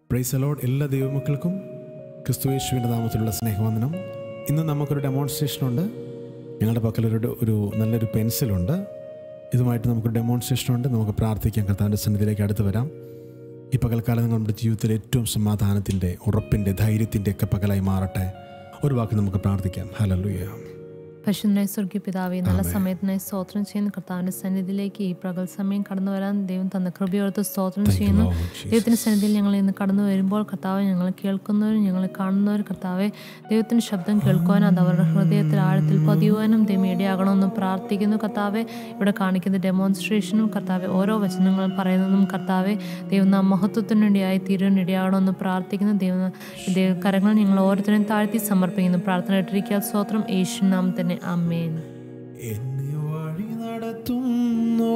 Praise the Lord. എല്ലാ ദൈവമക്കൾക്കും ക്രിസ്തുയേശുവിൻ്റെ നാമത്തിലുള്ള സ്നേഹവന്ദനം. ഇന്ന് നമുക്കൊരു ഡെമോൺസ്ട്രേഷനുണ്ട്. ഞങ്ങളുടെ പക്കലൊരു നല്ലൊരു പെൻസിലുണ്ട്. ഇതുമായിട്ട് നമുക്കൊരു ഡെമോൺസ്ട്രേഷനുണ്ട്. നമുക്ക് പ്രാർത്ഥിക്കാം, കർത്താവിൻ്റെ സന്നിധിയിലേക്ക് അടുത്ത് വരാം. ഈ പകൽക്കാലം നമ്മുടെ ജീവിതത്തിൽ ഏറ്റവും സമാധാനത്തിൻ്റെ, ഉറപ്പിൻ്റെ, ധൈര്യത്തിൻ്റെ ഒക്കെ പകലായി മാറട്ടെ. ഒരു വാക്ക് നമുക്ക് പ്രാർത്ഥിക്കാം. ഹല്ലേലൂയ. പരിശുദ്ധനായ സ്വർഗീയ പിതാവേ, നല്ല സമയത്തിനായി സ്തോത്രം ചെയ്യുന്ന കർത്താവിൻ്റെ സന്നിധിയിലേക്ക് ഈ പകൽ സമയം കടന്നു വരാൻ ദൈവം തന്ന കൃപയോർത്ത് സ്തോത്രം ചെയ്യുന്നു. ദൈവത്തിൻ്റെ സന്നിധിയിൽ ഞങ്ങൾ ഇന്ന് കടന്നു വരുമ്പോൾ കർത്താവ്, ഞങ്ങൾ കേൾക്കുന്നവരും ഞങ്ങൾ കാണുന്നവരും കർത്താവെ ദൈവത്തിൻ്റെ ശബ്ദം കേൾക്കുവാനും അത് അവരുടെ ഹൃദയത്തിൽ ആഴത്തിൽ പതിയുവാനും ദൈവം ഇടയാകണമെന്ന് പ്രാർത്ഥിക്കുന്നു. കർത്താവെ, ഇവിടെ കാണിക്കുന്ന ഡെമോൺസ്ട്രേഷനും കർത്താവെ ഓരോ വചനങ്ങളും പറയുന്നതും കർത്താവെ ദൈവം നാം മഹത്വത്തിന് വേണ്ടിയായി തീരുവാൻ ഇടയാകണമെന്ന് പ്രാർത്ഥിക്കുന്നു. ദൈവ കരങ്ങൾ ഞങ്ങൾ ഓരോരുത്തരെയും താഴ്ത്തി സമർപ്പിക്കുന്നു. പ്രാർത്ഥന ഇട്ടിരിക്കുക. സ്തോത്രം യേശു നാമത്തിൽ തന്നെ. ആമേൻ. എന്നെ വഴി നടത്തുന്നു.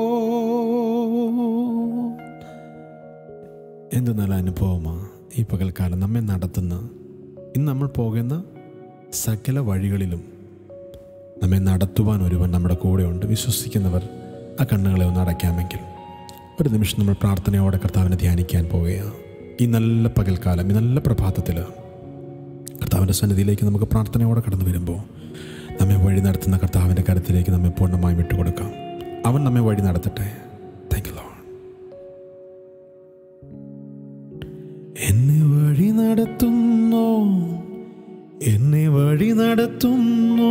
എന്ത് നല്ല അനുഭവമാണ് ഈ പകൽക്കാലം നമ്മെ നടത്തുന്ന. ഇന്ന് നമ്മൾ പോകുന്ന സകല വഴികളിലും നമ്മെ നടത്തുവാൻ ഒരുവൻ നമ്മുടെ കൂടെയുണ്ട്. വിശ്വസിക്കുന്നവർ ആ കണ്ണുകളെ ഒന്ന് അടയ്ക്കാമെങ്കിൽ ഒരു നിമിഷം നമ്മൾ പ്രാർത്ഥനയോടെ കർത്താവിനെ ധ്യാനിക്കാൻ പോവുകയാണ്. ഈ നല്ല പകൽക്കാലം, ഈ നല്ല പ്രഭാതത്തിൽ കർത്താവിൻ്റെ സന്നിധിയിലേക്ക് നമുക്ക് പ്രാർത്ഥനയോടെ കടന്നു വരുമ്പോൾ നമ്മെ വഴി നടത്തുന്ന കർത്താവിൻ്റെ കരത്തിലേക്ക് നമ്മെ പൂർണ്ണമായും വിട്ടുകൊടുക്കാം. അവൻ നമ്മെ വഴി നടത്തട്ടെ. Thank you Lord. എന്നെ വഴി നടത്തുന്നു, എന്നെ വഴി നടത്തുന്നു,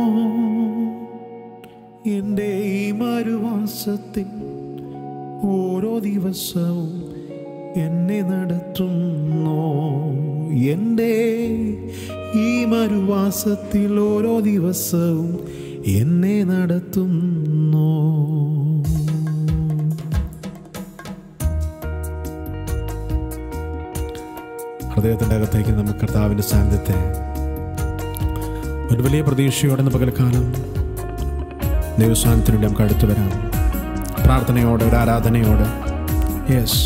എൻ്റെ ഈ മരുവാസത്തിൽ ഓരോ ദിവസവും എന്നെ നടത്തുന്നു. എൻ്റെ ഈ മരുവാസത്തിൽ ഓരോ ദിവസവും എന്നെ നടത്തുന്നു. ഹൃദയത്തിൻ്റെ അകത്തേക്ക് നമുക്ക് കർത്താവിൻ്റെ സാന്നിധ്യത്തെ ഒരു വലിയ പ്രതീക്ഷയോടെ പകൽക്കാലം ദൈവസ്ഥാനത്തിനുവേണ്ടി നമുക്ക് അടുത്ത് വരാം. പ്രാർത്ഥനയോടെ, ഒരു ആരാധനയോടെ. യെസ്,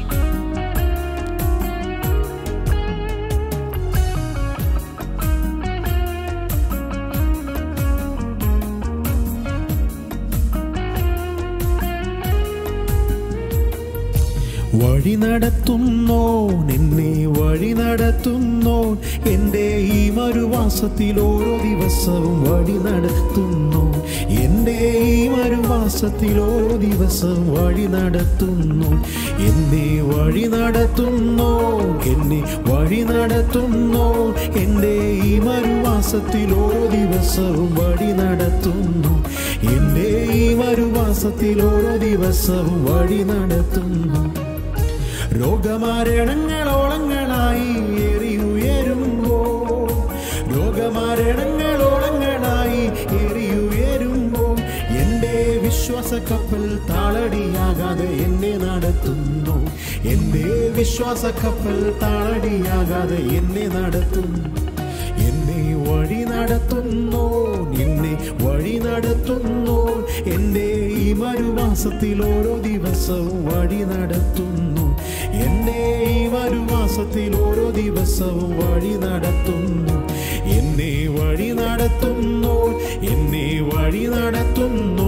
വഴി നടത്തുന്നോ, എന്നെ വഴി നടത്തുന്നോ, എൻ്റെ ഈ മരുവാസത്തിൽ ഓരോ ദിവസവും വഴി നടത്തുന്നു. എൻ്റെ ഈ മരുവാസത്തിൽ ഓരോ ദിവസവും വഴി നടത്തുന്നു. എന്നെ വഴി നടത്തുന്നോ, എന്നെ വഴി നടത്തുന്നോ, എൻ്റെ ഈ മരുവാസത്തിൽ ഓരോ ദിവസവും വഴി നടത്തുന്നു. എൻ്റെ ഈ മരുവാസത്തിൽ ഓരോ ദിവസവും വഴി നടത്തുന്നു. രോഗമരണങ്ങളോളങ്ങളായി ഏറിയുയരുമ്പോ, രോഗമരണങ്ങളോളങ്ങളായി ഏറിയുയരുമ്പോ എൻ്റെ വിശ്വാസ കപ്പൽ താളടിയാകാതെ എന്നെ നടത്തുന്നു. എൻ്റെ വിശ്വാസ കപ്പൽ താളടിയാകാതെ എന്നെ നടത്തുന്നു. എന്നെ വഴി നടത്തുന്നു, എന്നെ വഴി നടത്തുന്നു, എൻ്റെ ഈ മരുവാസത്തിൽ ഓരോ ദിവസവും വഴി നടത്തുന്നു. എൻ്റെ ഈ മരുവാസത്തിൽ ഓരോ ദിവസവും വഴി നടത്തുന്നു. എന്നെ വഴി നടത്തുന്നു, എന്നെ വഴി നടത്തുന്നു.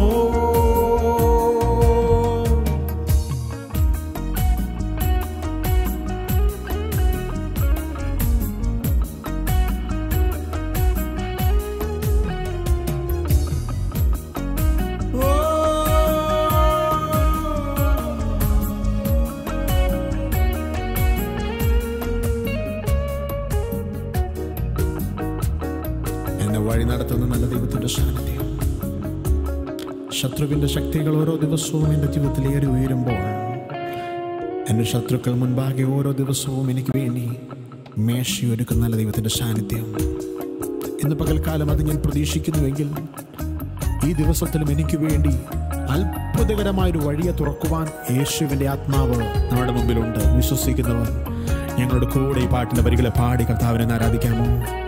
വഴി നടത്തുന്ന നല്ല ദൈവത്തിൻ്റെ സാന്നിധ്യം. ശത്രുവിൻ്റെ ശക്തികൾ ഓരോ ദിവസവും എൻ്റെ ജീവിതത്തിൽ ഏറി ഉയരുമ്പോൾ എൻ്റെ ശത്രുക്കൾ മുൻപാകെ ഓരോ ദിവസവും എനിക്ക് വേണ്ടി മേശയൊരുക്കുന്ന നല്ല ദൈവത്തിൻ്റെ സാന്നിധ്യം. ഇന്ന് പകൽക്കാലം അത് ഞാൻ പ്രതീക്ഷിക്കുന്നുവെങ്കിൽ ഈ ദിവസത്തിലും എനിക്ക് വേണ്ടി അത്ഭുതകരമായൊരു വഴിയെ തുറക്കുവാൻ യേശുവിൻ്റെ ആത്മാവ് നമ്മുടെ മുമ്പിലുണ്ട്. വിശ്വസിക്കുന്നവർ ഞങ്ങളുടെ കൂടെ ഈ പാട്ടിൻ്റെ വരികളെ പാടി കർത്താവിനെ ആരാധിക്കാമോ?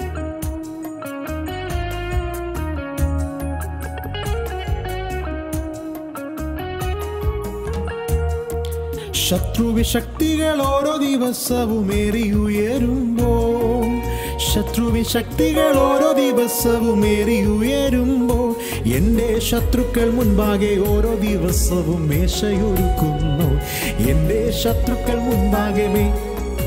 ശത്രുവിശക്തികൾ ഓരോ ദിവസവും ഏറിയുയരുമ്പോൾ, ശത്രുവിശക്തികൾ ഓരോ ദിവസവും ഏറിയുയരുമ്പോൾ എൻ്റെ ശത്രുക്കൾ മുൻപാകെ ഓരോ ദിവസവും മേശയൊരുക്കുന്നു. എൻ്റെ ശത്രുക്കൾ മുൻപാകെ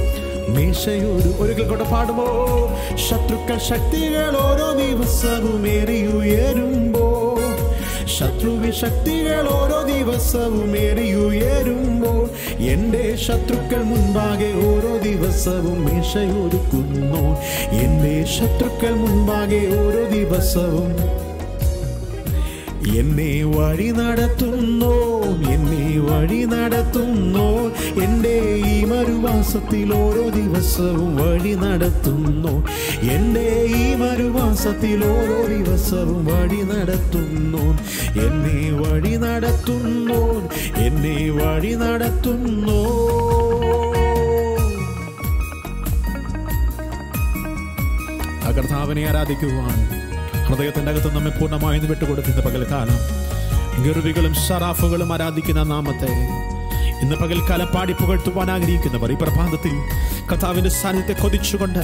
മേശയോട് ഒരിക്കൽ കൊണ്ട് പാടുമോ? ശത്രുക്കൾ ശക്തികൾ ഓരോ ദിവസവും ഏറിയുയരുമ്പോ, ശത്രുവിൻ ശക്തികൾ ഓരോ ദിവസവും ഏറിയുയരുമ്പോൾ, എൻ്റെ ശത്രുക്കൾ മുൻപാകെ ഓരോ ദിവസവും മേശയൊരുക്കുന്നു. എൻ്റെ ശത്രുക്കൾ മുൻപാകെ ഓരോ ദിവസവും എന്നെ വഴി നടത്തുന്നു, എന്നെ വഴി നടത്തുന്നു. എൻ്റെ ഈ മരുവാസത്തിൽ ഓരോ ദിവസവും വഴി നടത്തുന്നു. എൻ്റെ ഈ മരുവാസത്തിൽ ഓരോ ദിവസവും വഴി നടത്തുന്നു. എന്നെ വഴി നടത്തുന്നു, എന്നെ വഴി നടത്തുന്നു. ആ കർത്താവിനെ ആരാധിക്കുവാൻ ഹൃദയത്തിൻ്റെ അകത്ത് നമ്മെ പൂർണ്ണമായും വിട്ടുകൊടുക്കുന്ന പകൽക്കാലം ഗർവികളും സറാഫുകളും ആരാധിക്കുന്ന നാമത്തെ ഇന്ന് പകൽക്കാലം പാടി പുകഴ്ത്തുവാൻ ആഗ്രഹിക്കുന്നവർ ഈ പ്രഭാതത്തിൽ കർത്താവിന്റെ സാന്നിധ്യത്തെ കൊതിച്ചുകൊണ്ട്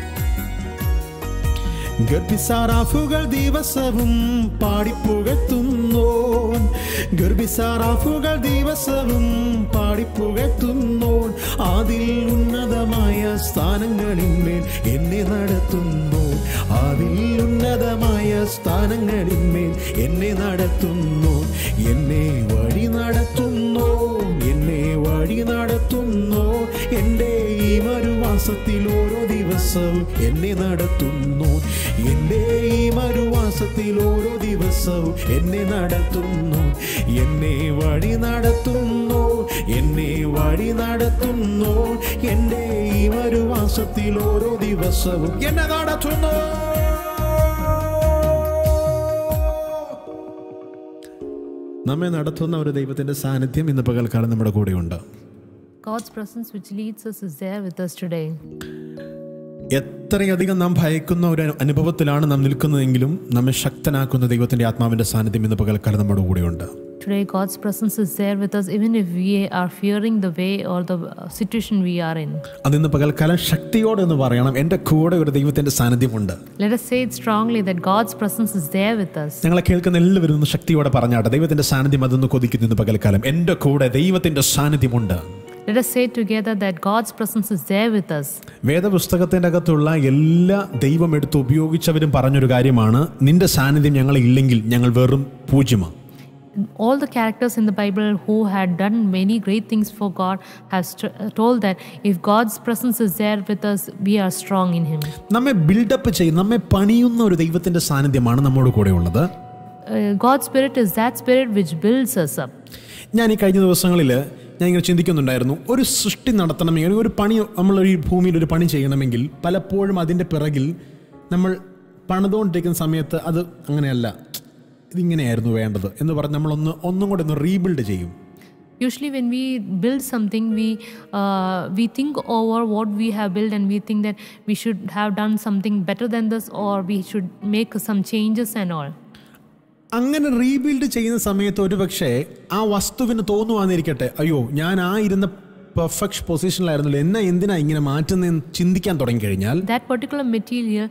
ഗർഭിസാറാഫുകൾ ദിവസവും പാടിപ്പുകഴ്ത്തുന്നു, ഗർഭിസാറാഫുകൾ ദിവസവും പാടിപ്പുകഴ്ത്തുന്നു. അതിൽ ഉന്നതമായ സ്ഥാനങ്ങളിന്മേൽ എന്നെ നടത്തുന്നു, അതിൽ ഉന്നതമായ സ്ഥാനങ്ങളിന്മേൽ എന്നെ നടത്തുന്നു. എന്നെ വഴി നടത്തുന്നു, എന്നെ വഴി നടത്തുന്നു. എൻ്റെ ഈ മരുവാസത്തിൽ ഓരോ ദിവസവും എന്നെ നടത്തുന്നു. എൻ്റെ ഈ മരുവാസത്തിൽ ഓരോ ദിവസവും എന്നെ നടത്തുന്നു. എന്നെ വഴി നടത്തുന്നു, എന്നെ വഴി നടത്തുന്നു. എൻ്റെ ഈ മരുവാസത്തിൽ ഓരോ ദിവസവും എന്നെ നടത്തുന്നു. നമ്മെ നടത്തുന്ന ഒരു ദൈവത്തിന്റെ സാന്നിധ്യം ഇന്ന് പകൽക്കാലം നമ്മുടെ കൂടെയുണ്ട്. God's presence which leads us is there with us today. എത്രയധികം നാം ഭയക്കുന്ന ഒരു അനുഭവത്തിലാണ് നാം നിൽക്കുന്നതെങ്കിലും നമ്മെ ശക്തനാക്കുന്ന ദൈവത്തിന്റെ ആത്മാവിന്റെ സാന്നിധ്യം ഇന്ന് പകൽക്കാലം നമ്മുടെ കൂടെയുണ്ട്. Today God's presence is there with us even if we are fearing the way or the situation we are in. അതിന്ന് പകൽക്കാലം ശക്തിയോടെ എന്ന് പറയണം, എൻ്റെ കൂടെ ഒരു ദൈവത്തിന്റെ സാന്നിധ്യമുണ്ട്. Let us say it strongly that God's presence is there with us. ഞങ്ങളെ കേൾക്കുന്ന എല്ലാവരും ഒന്ന് ശക്തിയോടെ പറഞ്ഞാട്ടെ, ദൈവത്തിന്റെ സാന്നിധ്യം അതൊന്ന് കൊതിക്കുന്നു ഇന്ന് പകൽക്കാലം. എൻ്റെ കൂടെ ദൈവത്തിന്റെ സാന്നിധ്യമുണ്ട്. Let us say together that God's presence is there with us. വേദപുസ്തകത്തിന്റെ അകത്തുള്ള എല്ലാ ദൈവം എടുത്ത് ഉപയോഗിച്ചവരും പറഞ്ഞൊരു കാര്യമാണ്, നിന്റെ സാന്നിധ്യം ഞങ്ങളെ ഇല്ലെങ്കിൽ ഞങ്ങൾ വെറും പൂജ്യമാണ്. All the characters in the Bible who had done many great things for God have told that if God's presence is there with us, we are strong in Him. നമ്മെ ബിൽഡപ്പ് ചെയ്യും, നമ്മെ പണിയുന്ന ഒരു ദൈവത്തിന്റെ സാന്നിധ്യമാണ് നമ്മോട് കൂടെ ഉള്ളത്. God's spirit is that spirit which builds us up. ഞാൻ ഈ കഴിഞ്ഞ ദിവസങ്ങളിൽ ഞാൻ ഇങ്ങനെ ചിന്തിക്കുന്നുണ്ടായിരുന്നു, ഒരു സൃഷ്ടി നടത്തണമെങ്കിൽ, ഒരു പണി, നമ്മളൊരു ഭൂമിയിൽ ഒരു പണി ചെയ്യണമെങ്കിൽ പലപ്പോഴും അതിൻ്റെ പിറകിൽ നമ്മൾ പണിതുകൊണ്ടിരിക്കുന്ന സമയത്ത് അത് അങ്ങനെയല്ല, ഇതിങ്ങനെയായിരുന്നു വേണ്ടത് എന്ന് പറഞ്ഞ് നമ്മൾ ഒന്നും കൂടെ ഒന്ന് റീബിൽഡ് ചെയ്യും. Usually when we build something, we think over what we have built and we think that we should have done something better than this or we should make some changes and all. അങ്ങനെ rebuild ചെയ്യുന്ന സമയത്ത് ഒരു പക്ഷേ ആ വസ്തുവിന് തോന്നുവാന്നിരിക്കട്ടെ, അയ്യോ ഞാൻ ആ ഇരുന്ന പെർഫെക്റ്റ് പൊസിഷനിലായിരുന്നല്ലോ, എന്നെ എന്തിനാ ഇങ്ങനെ മാറ്റുന്നതെന്ന് ചിന്തിക്കാൻ തുടങ്ങി കഴിഞ്ഞാൽ, that particular material,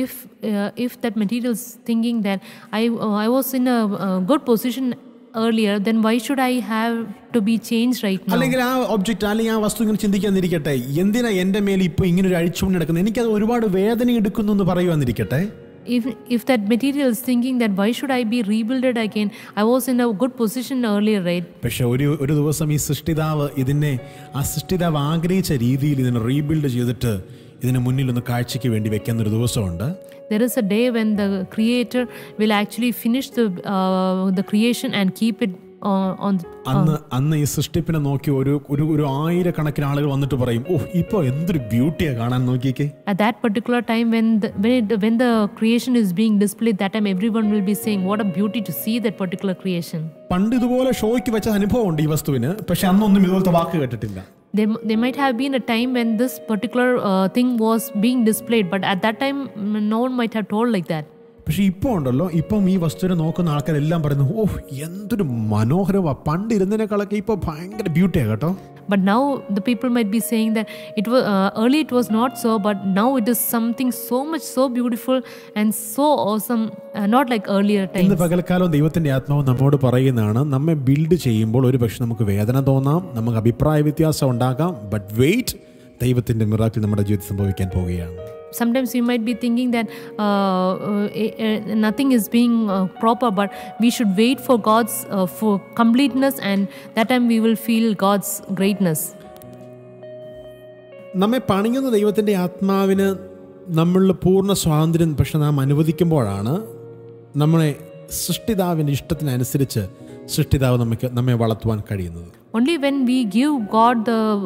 if that material is thinking that I was in a good position earlier, then why should I have to be changed right now? അല്ലെങ്കിൽ ആ ഒബ്ജക്റ്റ് അല്ലെങ്കിൽ ആ വസ്തു ഇങ്ങനെ ചിന്തിക്കാന്നിരിക്കട്ടെ, എന്തിനാ എൻ്റെ മേലെ ഇപ്പോൾ ഇങ്ങനെ ഒരു അഴിച്ചുകൊണ്ട് നടക്കുന്നത്, എനിക്കത് ഒരുപാട് വേദന എടുക്കുന്നു എന്ന് പറയുവാന്നിരിക്കട്ടെ. If that material is thinking that why should I be rebuilded again, I was in a good position earlier, right? പക്ഷെ ഒരു ദിവസം ഈ സൃഷ്ടിതാവ് ആ സൃഷ്ടിതാവ് ആഗ്രഹിച്ച രീതിയിൽ ഇതിനെ റീബിൽഡ് ചെയ്തിട്ട് ഇതിന് മുന്നിൽ ഒന്ന് കാഴ്ചയ്ക്ക് വേണ്ടി വെക്കുന്ന ഒരു ദിവസമുണ്ട്. There is a day when the creator will actually finish the creation and keep it on അന്ന് ഈ സൃഷ്ടിപ്പിനെ നോക്കി ഒരു ആയിരക്കണക്കിന് ആളുകൾ വന്നിട്ട് പറയും, ഓഹ് ഇപ്പൊ എന്തൊരു ബ്യൂട്ടിയാ കാണാൻ നോക്കിക്കേ. At that particular time when the creation is being displayed, that time everyone will be saying what a beauty to see that particular creation. പണ്ട് ഇതുപോലെ ഷോയ്ക്ക് വെച്ച അനുഭവം ഉണ്ട് ഈ വസ്തുവിന്, പക്ഷെ അന്നൊന്നും ഇതുപോലത്തെ വാക്ക് കേട്ടിട്ടില്ല. There might have been a time when this particular thing was being displayed, but at that time no one might have told like that. പക്ഷെ ഇപ്പോൾ ഉണ്ടല്ലോ, ഇപ്പം ഈ വസ്തുവിനെ നോക്കുന്ന ആൾക്കാരെല്ലാം പറയുന്നു, ഓഹ് എന്തൊരു മനോഹരമാ, പണ്ട് ഇരുന്നതിനേക്കാളൊക്കെ ഇപ്പോൾ ഭയങ്കര ബ്യൂട്ടിയാണ് കേട്ടോ. But now the people might be saying that it was early it was not so, but now it is something so beautiful and so awesome, not like earlier times. ഇന്ന് പകൽക്കാലം ദൈവത്തിന്റെ ആത്മാവ് നമ്മോട് പറയുന്നതാണ്, നമ്മെ ബിൽഡ് ചെയ്യുമ്പോൾ ഒരു പക്ഷെ നമുക്ക് വേദന തോന്നാം, നമുക്ക് അഭിപ്രായ വ്യത്യാസം ഉണ്ടാകാം, ബട്ട് വെയിറ്റ്, ദൈവത്തിൻ്റെ മിറാക്കിൾ നമ്മുടെ ജീവിതത്തിൽ സംഭവിക്കാൻ പോവുകയാണ്. Sometimes you might be thinking that nothing is being proper, but we should wait for God's for completeness, and that time we will feel God's greatness. നമ്മെ പണിയുന്ന ദൈവത്തിൻ്റെ ആത്മാവിന് നമ്മളിൽ പൂർണ്ണ സ്വാതന്ത്ര്യം പക്ഷെ നാം അനുവദിക്കുമ്പോഴാണ് നമ്മളെ സൃഷ്ടിതാവിൻ്റെ ഇഷ്ടത്തിനനുസരിച്ച് സൃഷ്ടിതാവ് നമ്മെ വളർത്തുവാൻ കഴിയുന്നത്. Only when we give God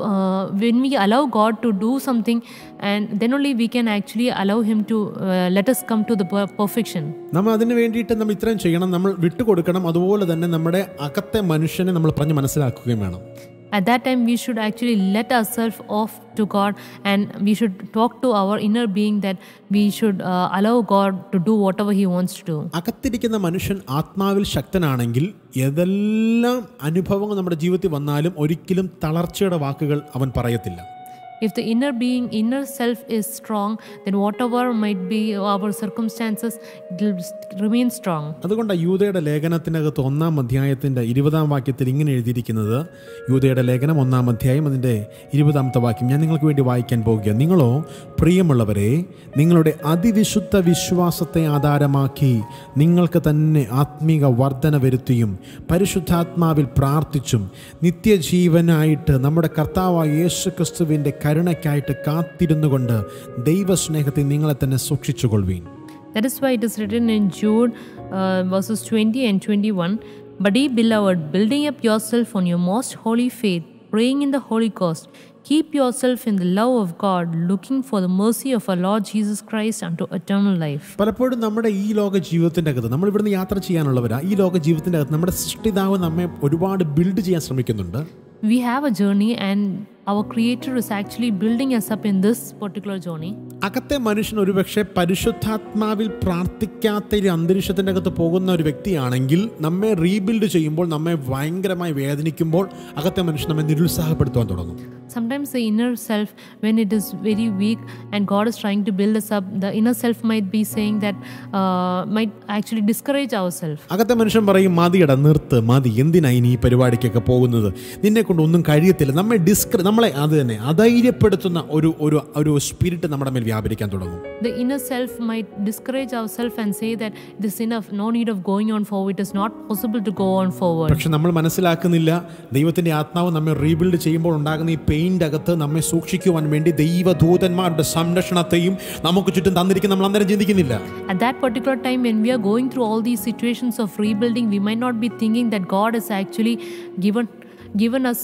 when we allow God to do something, and then only we can actually allow Him to let us come to the perfection. നമ്മൾ അതിന് വേണ്ടിയിട്ട് നമ്മൾ ഇത്രയും ചെയ്യണം, നമ്മൾ വിട്ടുകൊടുക്കണം. അതുപോലെ തന്നെ നമ്മുടെ അകത്തെ മനുഷ്യനെ നമ്മൾ പറഞ്ഞ് മനസ്സിലാക്കുകയും വേണം. At that time we should actually let ourselves off to God, and we should talk to our inner being that we should allow God to do whatever He wants to do. അകത്തിരിക്കുന്ന മനുഷ്യൻ ആത്മാവിൽ ശക്തനാണെങ്കിൽ ഏതെല്ലാം അനുഭവങ്ങൾ നമ്മുടെ ജീവിതത്തിൽ വന്നാലും ഒരിക്കലും തളർച്ചയുടെ വാക്കുകൾ അവൻ പറയത്തില്ല. If the inner self is strong, then whatever might be our circumstances, it will remain strong. അതുകൊണ്ട് യൂദയുടെ ലേഖനത്തിനകത്ത് 1-ാം അധ്യായത്തിൻ്റെ 20-ാം വാക്യത്തിൽ ഇങ്ങനെ എഴുതിയിരിക്കുന്നത്, യൂദയുടെ ലേഖനം 1-ാം അധ്യായം അതിൻ്റെ 20-ാമത്തെ വാക്യം ഞാൻ നിങ്ങൾക്ക് വേണ്ടി വായിക്കാൻ പോകുക. നിങ്ങളോ പ്രിയമുള്ളവരെ, നിങ്ങളുടെ അതിവിശുദ്ധ വിശ്വാസത്തെ ആധാരമാക്കി നിങ്ങൾക്ക് തന്നെ ആത്മീക വർധന വരുത്തിയും പരിശുദ്ധാത്മാവിൽ പ്രാർത്ഥിച്ചും നിത്യജീവനായിട്ട് നമ്മുടെ കർത്താവായ യേശുക്രിസ്തുവിൻ്റെ കരുണയ്ക്കായിട്ട് കാത്തിരുന്നുകൊണ്ട് ദൈവസ്നേഹത്തിൽ നിങ്ങളെ തന്നെ സൂക്ഷിച്ചുകൊള്ളുവീൻ. That is why it is written in Jude verses 20 and 21, "But ye beloved, building up yourself on your most holy faith, praying in the Holy Ghost, keep yourself in the love of God, looking for the mercy of our Lord Jesus Christ unto eternal life." പലപ്പോഴും നമ്മുടെ ഈ ലോക ജീവിതത്തിൻ്റെ അകത്ത് നമ്മൾ ഇവിടുന്ന് യാത്ര ചെയ്യാനുള്ളവരാ. ഈ ലോക ജീവിതത്തിൻ്റെ അകത്ത് നമ്മുടെ സൃഷ്ടിതാവ് നമ്മെ ഒരുപാട് ബിൽഡ് ചെയ്യാൻ ശ്രമിക്കുന്നുണ്ട്. We have a journey, and our Creator is actually building us up in this particular journey. അകത്തെ മനുഷ്യൻ ഒരുപക്ഷെ പരിശുദ്ധാത്മാവിൽ പ്രാർത്ഥിക്കാത്ത ഒരു അന്തരീക്ഷത്തിൻ്റെ അകത്ത് പോകുന്ന ഒരു വ്യക്തിയാണെങ്കിൽ നമ്മെ റീബിൽഡ് ചെയ്യുമ്പോൾ, നമ്മെ ഭയങ്കരമായി വേദനിക്കുമ്പോൾ അകത്തെ മനുഷ്യൻ നമ്മെ നിരുത്സാഹപ്പെടുത്താൻ തുടങ്ങും. Sometimes the inner self, when it is very weak and God is trying to build us up, the inner self might be saying that might actually discourage ourselves. അകത്തെ മനുഷ്യൻ പറയും, മതിയടാ, നിർത്ത്, മതി, എന്തിനായി നീ ഈ പരിപാടിക്കൊക്കെ പോകുന്നത്, നിന്നെ കൊണ്ട് ഒന്നും കഴിയത്തില്ല. നമ്മളെ അത് തന്നെ അധൈര്യപ്പെടുത്തുന്ന ഒരു സ്പിരിറ്റ് നമ്മുടെ മേൽ വ്യാപരിക്കാൻ തുടങ്ങും. The inner self might discourage ourselves and say that this is enough, no need of going on forward, it is not possible to go on forward. പക്ഷെ നമ്മൾ മനസ്സിലാക്കുന്നില്ല, ദൈവത്തിന്റെ ആത്മാവ് നമ്മെ റീബിൽഡ് ചെയ്യുമ്പോൾ ഉണ്ടാകുന്ന ഈ പെയിൻ്റെ അകത്ത് നമ്മെ സൂക്ഷിക്കുവാൻ വേണ്ടി ദൈവദൂതന്മാരുടെ സംരക്ഷണത്തെയും നമുക്ക് ചുറ്റും തന്നിരിക്കുന്ന നമ്മൾ അന്നേരം ചിന്തിക്കുന്നില്ല. At that particular time when we are going through all these situations of rebuilding, we might not be thinking that God is actually given us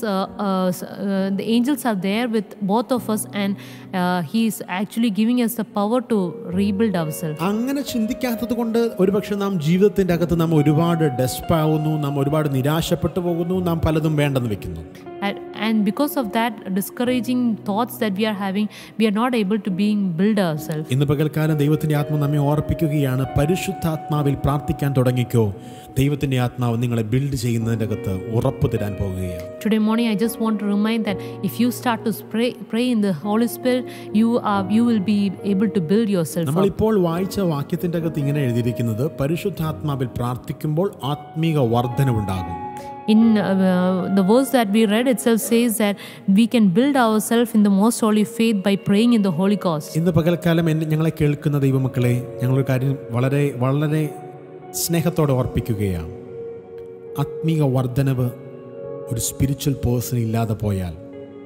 the angels are there with both of us, and he is actually giving us the power to rebuild ourselves. അങ്ങനെ ചിന്തിക്കാത്തത് കൊണ്ട് ഒരുപക്ഷെ നാം ജീവിതത്തിന്റെ അകത്ത് നാം ഒരുപാട് ഡെസ്പാവുന്നു, നാം ഒരുപാട് നിരാശപ്പെട്ടു പോകുന്നു, നാം പലതും വേണ്ടെന്ന് വെക്കുന്നു. And because of that discouraging thoughts that we are having, we are not able to build ourselves. ഇന്ന് പകൽക്കാലം ദൈവത്തിന്റെ ആത്മാവ് നമ്മെ ഓർപ്പിക്കുകയാണ്, പരിശുദ്ധാത്മാവിൽ പ്രാർത്ഥിക്കാൻ തുടങ്ങിക്കോ. ദൈവത്തിന്റെ ആത്മാവ് നിങ്ങളെ ബിൽഡ് ചെയ്യുന്നതിന്റെ അകത്ത് ഉറപ്പ് തരാൻ പോകുകയാണ്. Today morning I just want to remind that if you start to pray in the Holy Spirit, you will be able to build yourself. നമ്മൾ ഇപ്പോൾ വായിച്ച വാക്യത്തിന്റെ അകത്ത് ഇങ്ങനെ എഴുതിയിരിക്കുന്നത്, പരിശുദ്ധാത്മാവിൽ പ്രാർത്ഥിക്കുമ്പോൾ ആത്മീക വർധനവുണ്ടാകും. In the verse that we read itself says that we can build ourselves in the most holy faith by praying in the Holy Ghost. ഇന്ന് പകൽക്കാലം ഞങ്ങളെ കേൾക്കുന്ന ദൈവമക്കളെ, ഞങ്ങളൊരു കാര്യം വളരെ വളരെ സ്നേഹത്തോടെ ഓർപ്പിക്കുകയാണ്. ആത്മീക വർധനവ് ഒരു സ്പിരിച്വൽ പേഴ്സൺ ഇല്ലാതെ പോയാൽ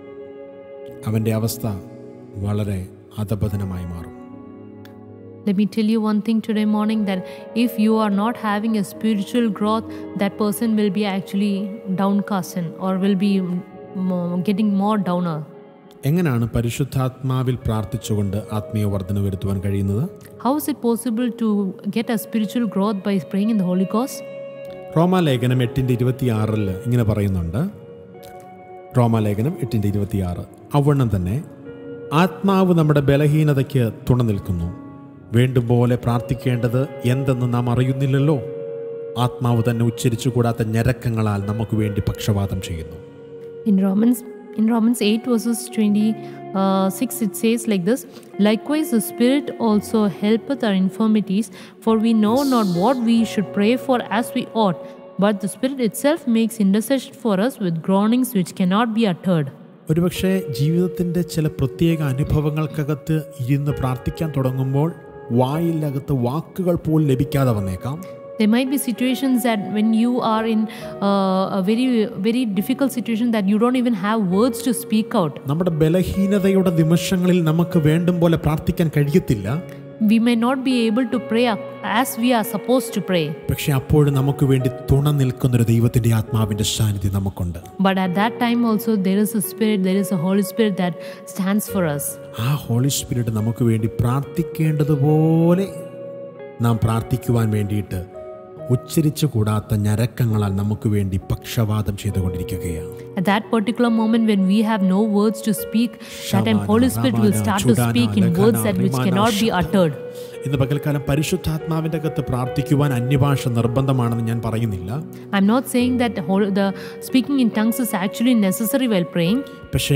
അവൻ്റെ അവസ്ഥ വളരെ അധപതനമായി മാറും. Let me tell you one thing today morning, that if you are not having a spiritual growth, that person will be actually downcast or will be getting more downer. എങ്ങനെയാണ് പരിശുദ്ധാത്മാവിൽ പ്രാർത്ഥിച്ചുകൊണ്ട് ആത്മീയ വർധന വരുത്തുവാൻ കഴിയുന്നത്? How is it possible to get a spiritual growth by praying in the Holy Ghost? റോമാലേഖനം 8:26 ഇങ്ങനെ പറയുന്നുണ്ട്. റോമാലേഖനം 8:26, അവണ്ണം തന്നെ ആത്മാവ് നമ്മുടെ ബലഹീനതയ്ക്ക് തുണ നിൽക്കുന്നു. വേണ്ടുപോലെ പ്രാർത്ഥിക്കേണ്ടത് എന്തെന്ന് നാം അറിയുന്നില്ലല്ലോ. ആത്മാവ് തന്നെ ഉച്ചരിച്ചുകൂടാത്ത ഞരക്കങ്ങളാൽ നമുക്ക് വേണ്ടി പക്ഷവാതം ചെയ്യുന്നു. In Romans 8 verses 26 it says like this, "Likewise the Spirit also helpeth our infirmities, for we know not what we should pray for as we ought, but the Spirit itself makes intercession for us with groanings which cannot be uttered." ഒരുപക്ഷെ ജീവിതത്തിൻ്റെ ചില പ്രത്യേക അനുഭവങ്ങൾക്കകത്ത് ഇരുന്ന് പ്രാർത്ഥിക്കാൻ തുടങ്ങുമ്പോൾ വായിലകത്ത് വാക്കുകൾ പോലും ലഭിക്കാതെ വന്നേക്കാം. There might be situations that when you are in a very, very difficult situation that you don't even have words to speak out. നമ്മുടെ ബലഹീനതയുടെ നിമിഷങ്ങളിൽ നമുക്ക് വേണ്ടും പോലെ പ്രാർത്ഥിക്കാൻ കഴിയത്തില്ല. We may not be able to pray as we are supposed to pray. പക്ഷെ അപ്പോഴും നമുക്ക് വേണ്ടി തുണ നിൽക്കുന്നൊരു ദൈവത്തിൻ്റെ ആത്മാവിൻ്റെ സാന്നിധ്യം നമുക്കുണ്ട്. But at that time also there is a spirit, there is a Holy Spirit that stands for us. ആ ഹോളി സ്പിരിറ്റ് നമുക്ക് വേണ്ടി പ്രാർത്ഥിക്കേണ്ടതുപോലെ നാം പ്രാർത്ഥിക്കുവാൻ വേണ്ടിയിട്ട് ഉച്ചരിച്ചു കൂടാത്ത ഞരക്കങ്ങളാൽ നമുക്ക് വേണ്ടി പക്ഷവാദം ചെയ്തുകൊണ്ടിരിക്കുകയാണ്. At that particular moment when we have no words to speak, that time Holy Spirit will start to speak in words that which cannot be uttered. ഇന്ന് പകൽക്കാലം പരിശുദ്ധാത്മാവിൻ്റെ അകത്ത് പ്രാർത്ഥിക്കുവാൻ അന്യഭാഷ നിർബന്ധമാണെന്ന് ഞാൻ പറയുന്നില്ല. I'm not saying that the speaking in tongues is actually necessary while praying. പക്ഷേ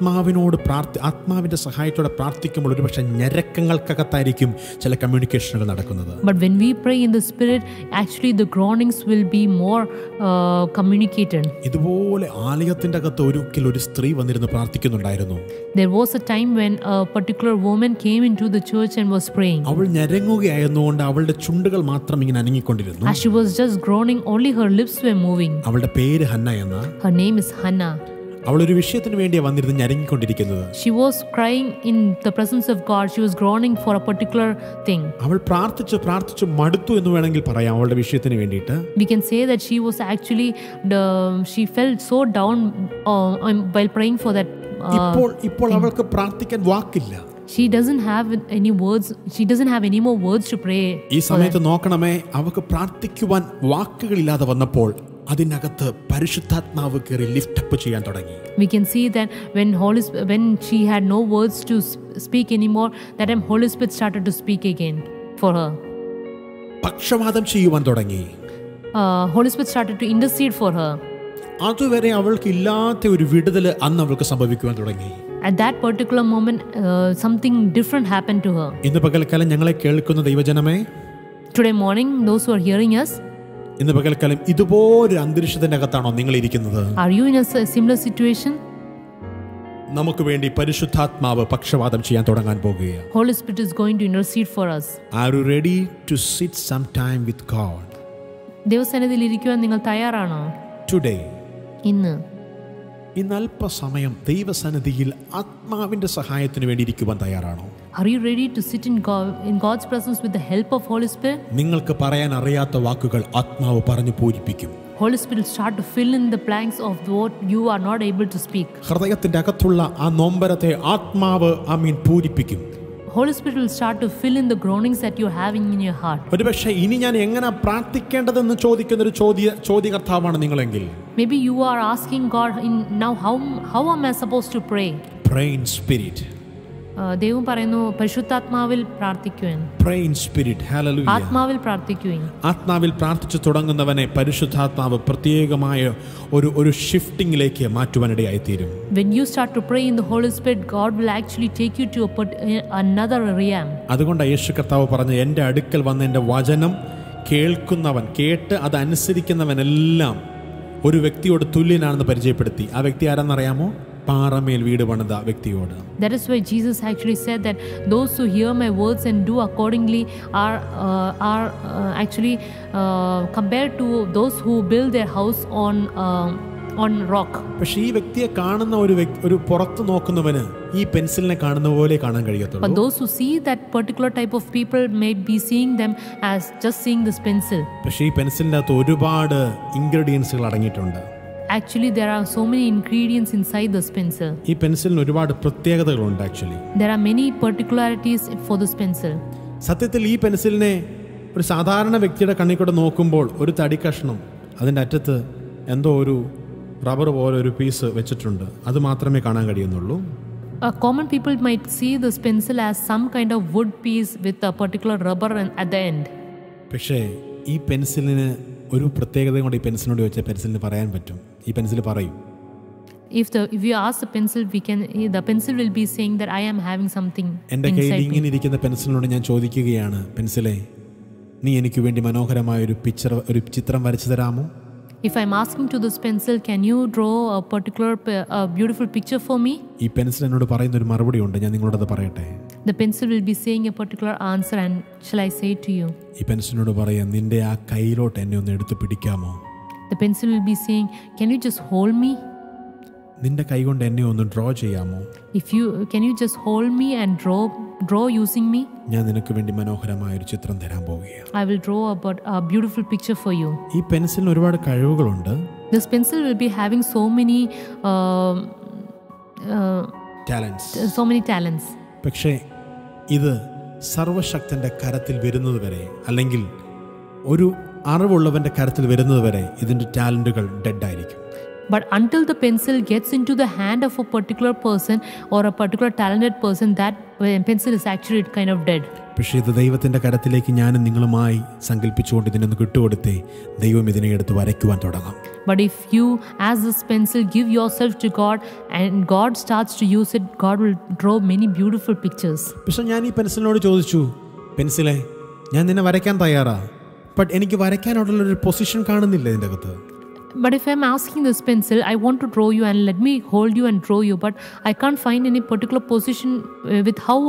ആത്മാവിൻ്റെ സഹായത്തോടെ പ്രാർത്ഥിക്കുമ്പോൾ ഒരുപക്ഷെ ഞരക്കങ്ങൾക്കകത്തായിരിക്കും ചില കമ്മ്യൂണിക്കേഷനുകൾ നടക്കുന്നത്. But when we pray in the Spirit, actually the groanings will be more communicated. ഇതുപോലെ ആലയത്തിൻ്റെ അകത്ത് ഒരു സ്ത്രീ വന്നിരുന്ന് പ്രാർത്ഥിക്കുന്നുണ്ടായിരുന്നു. There was a time when a particular woman came into the church and was praying. അവൾ ഞരങ്ങുകയായിരുന്നുകൊണ്ട് അവളുടെ ചുണ്ടുകൾ മാത്രം ഇങ്ങനെ അനങ്ങിക്കൊണ്ടിരുന്നു. As she was just groaning, only her lips were moving. അവളുടെ പേര് ഹന്ന എന്ന. Her name is Hannah. അവളൊരു വിഷയത്തിന് വേണ്ടിയാണ് വന്നിരുന്ന് ഞരങ്ങിക്കൊണ്ടിരിക്കുന്നത്. She was crying in the presence of God. She was groaning for a particular thing. അവൾ പ്രാർത്ഥിച്ചു മടുത്തു എന്ന് വേണമെങ്കിൽ പറയാം അവളുടെ വിഷയത്തിന് വേണ്ടിയിട്ട്. We can say that she was actually she felt so down while praying for that. ഇപ്പോൾ അവൾക്ക് പ്രാർത്ഥിക്കാൻ വാക്കില്ല. She doesn't have any words. She doesn't have any more words to pray. ഈ സമയത്ത് നോക്കണമേ, അവൾക്ക് പ്രാർത്ഥിക്കുവാൻ വാക്കുകളില്ലാതെ വന്നപ്പോൾ അതിനകത്ത് പരിശുദ്ധാത്മാവ് കയറി ലിഫ്റ്റ് അപ്പ് ചെയ്യാൻ തുടങ്ങി. We can see that when she had no words to speak anymore, that time Holy Spirit started to speak again for her. പക്ഷവാദം ചെയ്യുവാൻ തുടങ്ങി. Holy Spirit started to intercede for her. അതുവരെ അവൾക്ക് ഇല്ലാത്ത ഒരു വിടുതൽ അന്ന് അവൾക്ക് സംഭവിക്കുവാൻ തുടങ്ങി. At that particular moment, something different happened to her. ഇന്ന് പകൽക്കാലം ഞങ്ങളെ കേൾക്കുന്ന ദൈവജനമേ, Today morning, those who are hearing us, ഇന്ന് പകൽക്കാലം ഇതുപോലൊരു അന്തരീക്ഷത്തിന്റെ അകത്താണോ നിങ്ങൾ ഇരിക്കുന്നത്? Are you in a similar situation? നമുക്ക് വേണ്ടി പരിശുദ്ധാത്മാവ് പക്ഷവാദം ചെയ്യാൻ തുടങ്ങാൻ പോകുകയാണ്. Holy Spirit is going to intercede for us. Are you ready to sit some time with God? ദൈവസന്നിധിയിൽ ഇരിക്കുവാൻ നിങ്ങൾ തയ്യാറാണോ? Today. ഇന്ന് അല്പസമയം ദൈവസന്നിധിയിൽ ആത്മാവിന്റെ സഹായത്തിന് വേണ്ടി ഇരിക്കുവാൻ തയ്യാറാണോ? Are you ready to sit in God's presence with the help of Holy Spirit? നിങ്ങൾക്ക് പറയാൻ അറിയാത്ത വാക്കുകൾ ആത്മാവ് പറഞ്ഞു പൂരിപ്പിക്കും. Holy Spirit will start to fill in the blanks of what you are not able to speak. ഹൃദയത്തിന്റെ അകത്തുള്ള ആ നൊമ്പരത്തെ ആത്മാവ് പൂരിപ്പിക്കും. Holy Spirit will start to fill in the groanings that you're having in your heart. ഒരുപക്ഷേ ഇനി ഞാൻ എങ്ങനെ പ്രാർത്ഥിക്കേണ്ടതെന്ന് ചോദിക്കുന്ന ഒരു ചോദ്യകർത്താവാണ് നിങ്ങളെങ്കിൽ, maybe you are asking God now how am I supposed to pray? Pray in spirit. ദൈവം പറയുന്നു പരിശുദ്ധാത്മാവിൽ പ്രാർത്ഥിക്കുവാൻ. Pray in spirit. Hallelujah. ആത്മാവിൽ പ്രാർത്ഥിക്കുവാൻ. ആത്മാവിൽ പ്രാർത്ഥിച്ചു തുടങ്ങുന്നവനെ പരിശുദ്ധാത്മാവ് പ്രത്യേകമായ ഒരു ഷിഫ്റ്റിംഗിലേക്ക് മാറ്റുവാനിടയായി തീരും. When you start to pray in the Holy Spirit, God will actually take you to another realm. അതുകൊണ്ടാണ് യേശു കർത്താവ് പറഞ്ഞ, എൻ്റെ അടുക്കൽ വന്ന എൻ്റെ വചനം കേൾക്കുന്നവൻ, കേട്ട് അത് അനുസരിക്കുന്നവനെല്ലാം ഒരു വ്യക്തിയോട് തുല്യനാണെന്ന് പരിചയപ്പെടുത്തി. ആ വ്യക്തി ആരാന്നറിയാമോ? പാറമേൽ വീട് പണിത വ്യക്തിയോട്. That is why Jesus actually said that those who hear my words and do accordingly are actually compared to those who build their house on rock. പക്ഷേ ഈ വ്യക്തിയെ കാണുന്ന ഒരു പുറത്ത് നോക്കുന്നവന് ഈ പെൻസിലിനെ കാണുന്ന പോലെ കാണാൻ കഴിയത്തുള്ളൂ. But those who see that particular type of people may be seeing them as just seeing this pencil. പക്ഷേ ഈ പെൻസിലിന്റെ അകത്ത് ഒരുപാട് ഇൻഗ്രീഡിയൻസുകൾ അടങ്ങിയിട്ടുണ്ട്. Actually there are so many ingredients inside this pencil. ഈ പെൻസിലിന് ഒരുപാട് പ്രത്യേകതകളുണ്ട്. Actually there are many particularities for this pencil. സത്യത്തിൽ ഈ പെൻസിലിനെ ഒരു സാധാരണ വ്യക്തിയുടെ കണ്ണിൽ കൂടെ നോക്കുമ്പോൾ ഒരു തടി കഷ്ണം, അതിൻ്റെ അറ്റത്ത് എന്തോ ഒരു റബ്ബർ പോലെ ഒരു പീസ് വെച്ചിട്ടുണ്ട്, അത് മാത്രമേ കാണാൻ കഴിയുന്നുള്ളൂ. Common people might see this pencil as some kind of wood piece with a particular rubber at the end. പക്ഷേ ഈ പെൻസിലിന് ഒരു പ്രത്യേകത കൊണ്ട് ഈ പെൻസിലിനോട് ചോദിച്ചാൽ പെൻസിലിന് പറയാൻ പറ്റും. ഈ പെൻസിൽ പറയും. If you ask the pencil, the pencil will be saying that I am having something inside me. എൻ്റെ കയ്യിൽ ഇങ്ങനെ ഇരിക്കുന്ന പെൻസിലിനോട് ഞാൻ ചോദിക്കുകയാണ്, പെൻസിലേ, നീ എനിക്ക് വേണ്ടി മനോഹരമായ ഒരു ചിത്രം വരച്ചു തരാമോ? If I'm asking to this pencil, can you draw a particular beautiful picture for me? ഈ പെൻസിൽ എന്നോട് പറയുന്ന ഒരു മറുപടി ഉണ്ട്, ഞാൻ നിങ്ങളോടത് പറയട്ടെ. The pencil will be saying a particular answer, and shall I say it to you? ഈ പെൻസിലിനോട് പറയാം, നിന്റെ ആ കയ്യിലോട്ട് എന്നെ ഒന്ന് എടുത്ത് പിടിക്കാമോ? The pencil will be saying, can you just hold me? നിന്റെ കൈ കൊണ്ട് എന്നെ ഒന്ന് ഡ്രോ ചെയ്യാമോ? Can you just hold me and draw using me? ഞാൻ നിനക്ക് വേണ്ടി മനോഹരമായ ഒരു ചിത്രം തരാൻ പോവുകയാണ്. I will draw a beautiful picture for you. ഈ പെൻസിലിന് ഒരുപാട് കഴിവുകളുണ്ട്. This pencil will be having so many talents. പക്ഷേ ഇത് സർവശക്തന്റെ കരത്തിൽ വരുന്നത് വരെ, അല്ലെങ്കിൽ ഒരു അറിവുള്ളവന്റെ കരത്തിൽ വരുന്നത് വരെ ഇതിന്റെ ടാലന്റുകൾ ഡെഡ് ആയിരിക്കും. But until the pencil gets into the hand of a particular person or a particular talented person, that pencil is actually kind of dead. പക്ഷേ ഇത് ദൈവത്തിന്റെ കരത്തിലേക്ക് ഞാനും നിങ്ങളുമായി സങ്കല്പിച്ചുകൊണ്ട് ഇതിനൊന്ന് കിട്ടുകൊടുത്തേ ദൈവം ഇതിനെ എടുത്ത് വരയ്ക്കുവാൻ തുടങ്ങും. But if you, as this pencil, give yourself to God and God starts to use it, God will draw many beautiful pictures. പക്ഷേ ഞാൻ ഈ പെൻസിലിനോട് ചോദിച്ചു, പെൻസിലെ ഞാൻ നിന്നെ വരയ്ക്കാൻ തയ്യാറാ, ബട്ട് എനിക്ക് വരയ്ക്കാനുള്ളൊരു പൊസിഷൻ കാണുന്നില്ല ഇതിൻ്റെ അകത്ത്. But if I'm asking this pencil, I want to draw you and let me hold you and draw you, but I can't find any particular position with how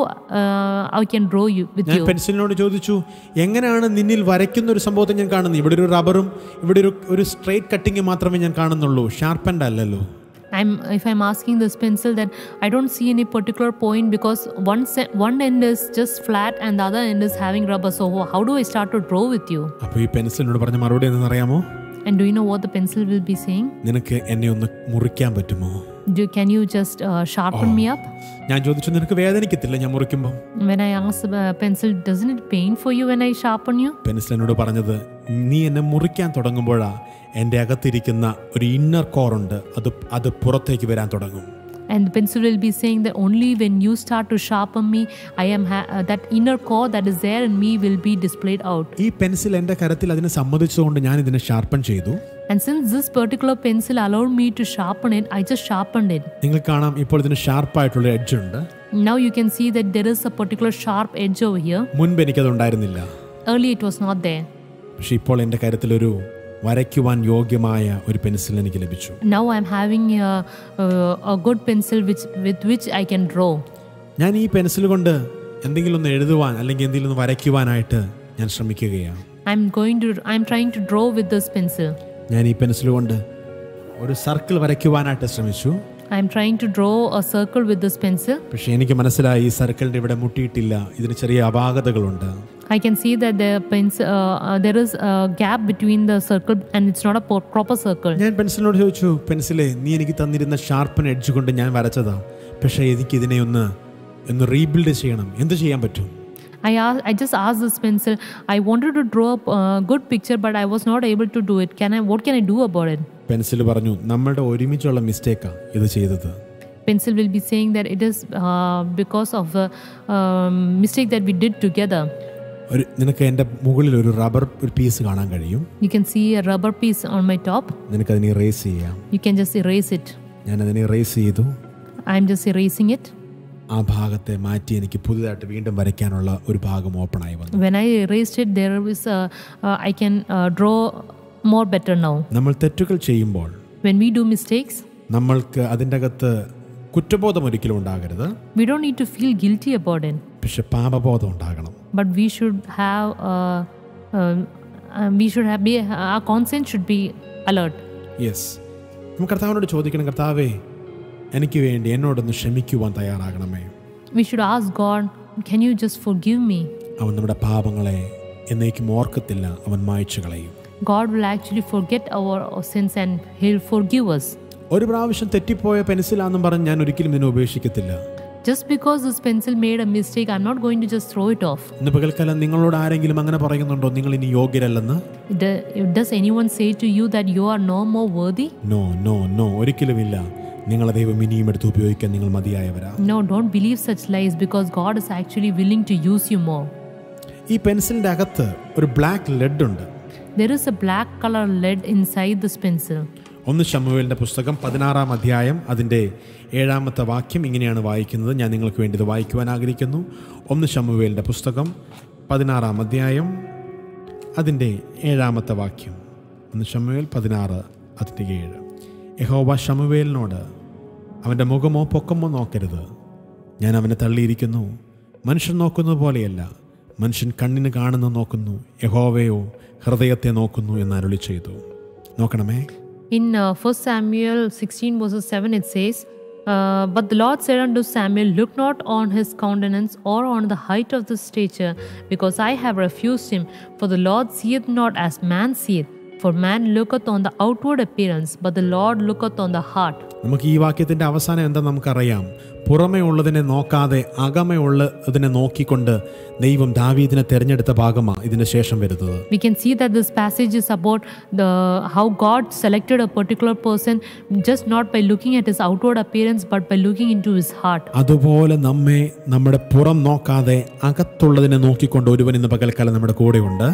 I can draw you with you. ഞാൻ പെൻസിലിനോട് ചോദിച്ചു, എങ്ങനെയാണ് നിന്നിൽ വരയ്ക്കുന്ന ഒരു സംഭവത്തെ ഞാൻ കാണുന്നത്? ഇവിടെ ഒരു റബ്ബറും ഇവിടെ ഒരു സ്ട്രെയിറ്റ് കട്ടിങ് മാത്രമേ ഞാൻ കാണുന്നുള്ളൂ, ഷാർപ്പൻഡ് അല്ലല്ലോ. If I'm asking this pencil, then I don't see any particular point because one end is just flat and the other end is having rubber. So how do I start to draw with you? അപ്പോൾ ഈ പെൻസിലിനോട് പറഞ്ഞ മറുപടി എന്താണെന്ന് അറിയാമോ? And do you know what the pencil will be saying? നിനക്ക് എന്നെ ഒന്ന് മുറിക്കാൻ പറ്റുമോ? Can you just sharpen me up? ഞാൻ ചോദിച്ചു, നിനക്ക് വേദനിക്കത്തില്ല ഞാൻ മുറിക്കുമ്പോൾ? When I asked the pencil, doesn't it pain for you when I sharpen you? പെൻസിലിനോട് പറഞ്ഞത്, നീ എന്നെ മുറിക്കാൻ തുടങ്ങുമ്പോഴാ എൻ്റെ അകത്തിരിക്കുന്ന ഒരു ഇന്നർ കോർ ഉണ്ട്, അത് പുറത്തേക്ക് വരാൻ തുടങ്ങും. And the pencil will be saying that only when you start to sharpen me, that inner core that is there in me will be displayed out. ഈ പെൻസിൽ എൻ്റെ കരത്തിൽ അതിനെ സമ്മതിച്ചുകൊണ്ട് ഞാൻ ഇതിനെ ഷാർപ്പൺ ചെയ്തു. And since this particular pencil allowed me to sharpen it, I just sharpened it. നിങ്ങൾ കാണാം, ഇപ്പോൾ ഇതിന് ഷാർപ്പായിട്ടുള്ള എഡ്ജ് ഉണ്ട്. Now you can see that there is a particular sharp edge over here. മുൻപ് എനിക്കത് ഉണ്ടായിരുന്നില്ല. Earlier it was not there. പക്ഷെ ഇപ്പോൾ എൻ്റെ കരത്തിലൊരു വരയ്ക്കുവാൻ യോഗ്യമായ ഒരു പെൻസിൽ എനിക്ക് ലഭിച്ചു. Now I am having a good pencil with which I can draw. ഞാൻ ഈ പെൻസിൽ കൊണ്ട് എന്തെങ്കിലും ഒന്ന് എഴുതുവാൻ അല്ലെങ്കിൽ എന്തെങ്കിലും ഒന്ന് വരയ്ക്കുവാനായിട്ട് ഞാൻ ശ്രമിക്കുകയാണ്. I'm trying to draw with this pencil. ഞാൻ ഈ പെൻസിൽ കൊണ്ട് ഒരു സർക്കിൾ വരയ്ക്കുവാനായിട്ട് ശ്രമിച്ചു. I am trying to draw a circle with this pencil. പക്ഷേ എനിക്ക് മനസ്സിലായി ഈ സർക്കിളിന്റെ ഇവിടെ മുട്ടിയിട്ടില്ല, ഇതിന് ചെറിയ അപാകതകളുണ്ട്. I can see that there is a gap between the circle and it's not a proper circle. ഞാൻ പെൻസിലിനോട് ചോദിച്ചു, പെൻസിലെ നീ എനിക്ക് തന്നിരുന്ന ഷാർപ്പൻ എഡ്ജ് കൊണ്ട് ഞാൻ വരച്ചതാ, പക്ഷേ എനിക്ക് ഇതിനെ ഒന്ന് റീബിൽഡ് ചെയ്യണം, എന്ത് ചെയ്യാൻ പറ്റും? I just asked this pencil, I wanted to draw a good picture but I was not able to do it. What can I do about it? Pencil പറഞ്ഞു, നമ്മളുടെ ഒരുമിച്ചുള്ള മിസ്റ്റേക്കാ ഇത് ചെയ്തത്. Pencil will be saying that it is because of the mistake that we did together. നിനക്ക് എൻ്റെ മുകളിൽ ഒരു rubber piece കാണാൻ കഴിയും. You can see a rubber piece on my top. നിനക്ക് അതിനെ ഇറേസ് ചെയ്യാം. You can just erase it. ഞാൻ അതിനെ ഇറേസ് ചെയ്തു. I am just erasing it. ആ ഭാഗത്തെ മാറ്റി എനിക്ക് പുതുതായിട്ട് വീണ്ടും വരയ്ക്കാനുള്ള ഒരു ഭാഗം ഓപ്പൺ ആയി വന്നു. When I erased it, there is I can draw more better now. നമ്മൾ തെറ്റുകൾ ചെയ്യുമ്പോൾ, when we do mistakes, നമ്മൾക്ക് അതിൻ്റെ അകത്ത് കുറ്റബോധം ഒരിക്കലും ഉണ്ടാകരുത്. We don't need to feel guilty about it. പക്ഷെ പാപബോധം ഉണ്ടാകണം. But we should have our conscience should be alert. Yes. നമുക്ക് കർത്താവിനോട് ചോദിക്കണം, കർത്താവേ എനിക്ക് വേണ്ടി എന്നോടൊന്ന് ക്ഷമിക്കുവാൻ തയ്യാറാകണമേ. We should ask God, can you just forgive me? അവൻ നമ്മുടെ പാപങ്ങളെ എന്നേക്കും ഓർക്കത്തില്ല, അവൻ മായ്ച്ചു കളയും. God will actually forget our sins and he'll forgive us. ഒരു പ്രാവശ്യം തെറ്റിപ്പോയ പെൻസിലാണെന്നും പറഞ്ഞ് ഞാൻ ഒരിക്കലും ഇതിനെ ഉപേക്ഷിക്കത്തില്ല. Just because this pencil made a mistake, I'm not going to just throw it off. ഇന്ന് പകൽക്കാലം നിങ്ങളോട് ആരെങ്കിലും അങ്ങനെ പറയുന്നുണ്ടോ, നിങ്ങൾ ഇനി യോഗ്യരല്ലെന്ന്? Does anyone say to you that you are no more worthy? No, ഒരിക്കലുമില്ല. നിങ്ങളെ ദൈവം ഇനിയും എടുത്ത് ഉപയോഗിക്കാൻ നിങ്ങൾ മതിയായവരാ. No, don't believe such lies because God is actually willing to use you more. ഈ പെൻസിലിന്റെ അകത്ത് ഒരു ബ്ലാക്ക് ലെഡ് ഉണ്ട്. There is a black color lead inside this pencil. 1 ശമൂവേലിന്റെ പുസ്തകം 16-ാം അധ്യായം അതിൻ്റെ 7-ാമത്തെ വാക്യം ഇങ്ങനെയാണ് വായിക്കുന്നത്. ഞാൻ നിങ്ങൾക്ക് വേണ്ടി ഇത് വായിക്കുവാൻ ആഗ്രഹിക്കുന്നു. 1 ശമൂവേലിന്റെ പുസ്തകം 16-ാം അധ്യായം അതിൻ്റെ 7-ാമത്തെ വാക്യം. 1 ശമൂവേൽ 16:7. യഹോവ ശമൂവേലിനോട്, അവൻ്റെ മുഖമോ പൊക്കമോ നോക്കരുത്, ഞാൻ അവനെ തള്ളിയിരിക്കുന്നു. മനുഷ്യൻ നോക്കുന്നത് പോലെയല്ല, മനുഷ്യൻ കണ്ണിന് കാണുന്ന നോക്കുന്നു, യഹോവയോ ഹൃദയത്തെ നോക്കുന്നു എന്ന് അരുളി ചെയ്തു. നോക്കണമേ. In 1 Samuel 16:7 it says, but the Lord said unto Samuel, look not on his countenance or on the height of the stature, because I have refused him. For the Lord seeth not as man seeth. For man looketh on the outward appearance, but the Lord looketh on the heart. നമുക്ക് ഈ വാക്യത്തിൻ്റെ അവസാനം എന്താ നമുക്കറിയാം. പുറമേ ഉള്ളതിനെ നോക്കാതെ അകമേ ഉള്ളതിനെ നോക്കിക്കൊണ്ട് ദൈവം ദാവീദിനെ തിരഞ്ഞെടുത്ത ഭാഗമാണ് ഇതിന് ശേഷം വരുന്നത്. We can see that this passage is about how God selected a particular person just not by looking at his outward appearance but by looking into his heart. അതുപോലെ നമ്മെ നമ്മുടെ പുറം നോക്കാതെ അകത്തുള്ളതിനെ നോക്കിക്കൊണ്ട് ഒരുവൻ ഇന്ന് പകൽക്കാലം നമ്മുടെ കൂടെയുണ്ട്.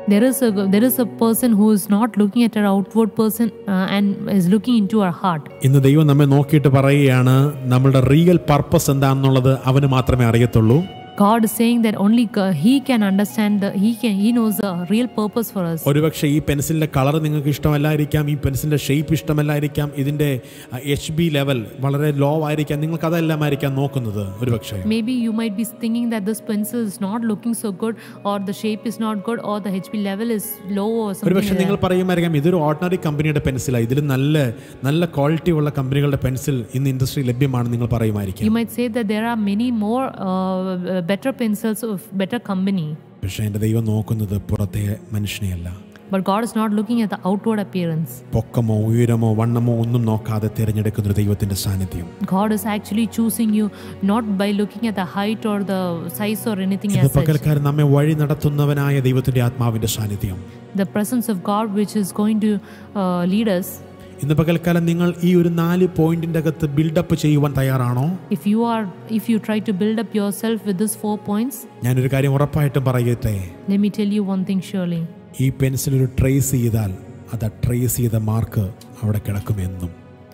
There is a person who is not looking at our outward person and is looking into our heart. ഇന്ന് ദൈവം നമ്മെ നോക്കിയിട്ട് പറയുകയാണ്, നമ്മളുടെ റിയൽ പർപ്പസ് എന്താണെന്നുള്ളത് അവന് മാത്രമേ അറിയത്തുള്ളൂ. God is saying that only he can understand he knows the real purpose for us. ഒരുപക്ഷെ ഈ പെൻസിലിന്റെ കളർ നിങ്ങൾക്ക് ഇഷ്ടമല്ലായിരിക്കാം, ഈ പെൻസിലിന്റെ ഷേപ്പ് ഇഷ്ടമല്ലായിരിക്കാം, ഇതിന്റെ HB ലെവൽ വളരെ ലോ ആയിരിക്കാം, നിങ്ങൾക്ക് അതെല്ലാം ആയിരിക്കാം നോക്കുന്നത്. ഒരുപക്ഷെ maybe you might be thinking that this pencil is not looking so good, or the shape is not good, or the HB level is low or something. ഒരുപക്ഷെ നിങ്ങൾ പറയുമായിരിക്കാം, ഇതൊരു ഓർഡിനറി കമ്പനിയുടെ പെൻസിലാണ്, ഇതിൽ നല്ല ക്വാളിറ്റി ഉള്ള കമ്പനികളുടെ പെൻസിൽ ഇന്ന് ഇൻഡസ്ട്രി ലഭ്യമാണ് നിങ്ങൾ പറയുമായിരിക്കും. You might say that there are many more better pencils of better company. പക്ഷേ എൻ്റെ ദൈവം നോക്കുന്നത് പുറത്തെ മനുഷ്യനെയല്ല. But God is not looking at the outward appearance. പൊക്കമോ ഉയരമോ വണ്ണമോ ഒന്നും നോക്കാതെ തിരഞ്ഞെടുക്കുന്ന ഒരു ദൈവത്തിന്റെ സാന്നിധ്യം. God is actually choosing you not by looking at the height or the size or anything as such. പകൽക്കാലം നമ്മെ വഴി നടത്തുന്നവനായ ദൈവത്തിന്റെ ആത്മാവിന്റെ സാന്നിധ്യം. The presence of God which is going to lead us. ഇന്ന് പകൽക്കാലം നിങ്ങൾ ഈ ഒരു 4 പോയിന്റിന്റെ അകത്ത് ബിൽഡപ്പ് ചെയ്യുവാൻ തയ്യാറാണോ? If you try to build up yourself with these 4 points, ഞാനൊരു കാര്യം ഉറപ്പായിട്ടും പറയട്ടെ. let me tell you one thing surely. ഈ പെൻസിൽ ഒരു ട്രേസ് ചെയ്താൽ അത് ട്രേസ് ചെയ്ത മാർക്ക് അവിടെ കിടക്കുമെന്നും.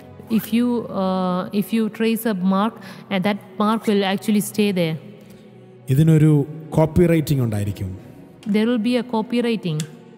If you trace a mark, and that mark will actually stay there. ഇതിനൊരു കോപ്പിറൈറ്റിംഗ് ഉണ്ടായിരിക്കും. There will be a copywriting.